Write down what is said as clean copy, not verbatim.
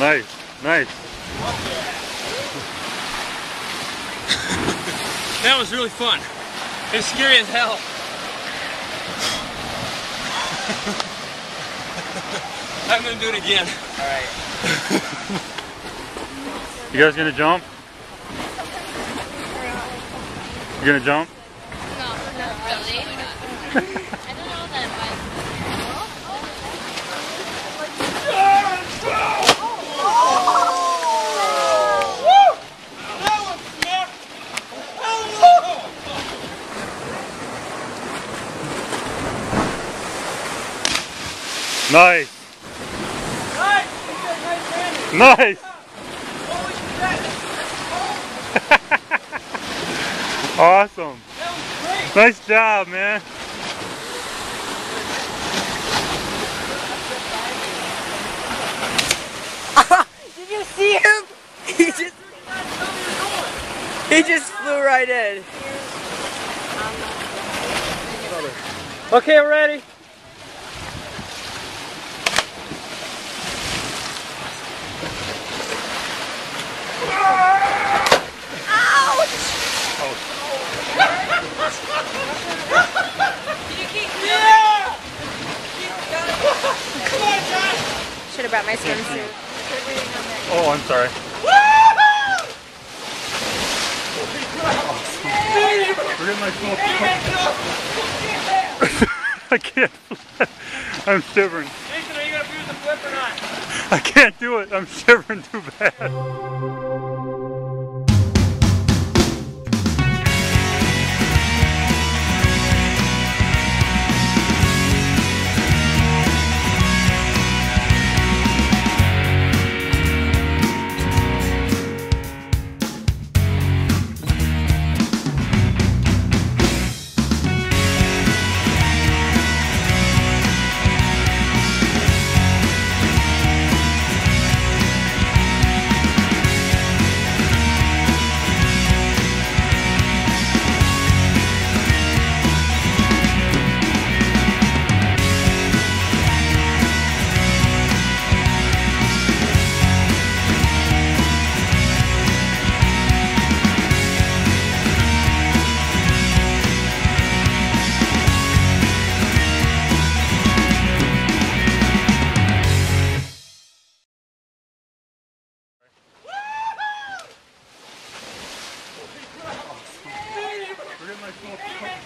Nice, nice. That was really fun. It's scary as hell. I'm gonna do it again. Alright. You guys gonna jump? You gonna jump? No, not really. I don't know that Nice. Nice. Awesome. Nice job, man. Did you see him? He just flew right in. Okay, I'm ready. should have brought my swimsuit. Oh, I'm sorry. Forget my phone. I can't flip. I'm shivering. Jason, are you gonna use the flip or not? I can't do it. I'm shivering too bad. Forget my phone.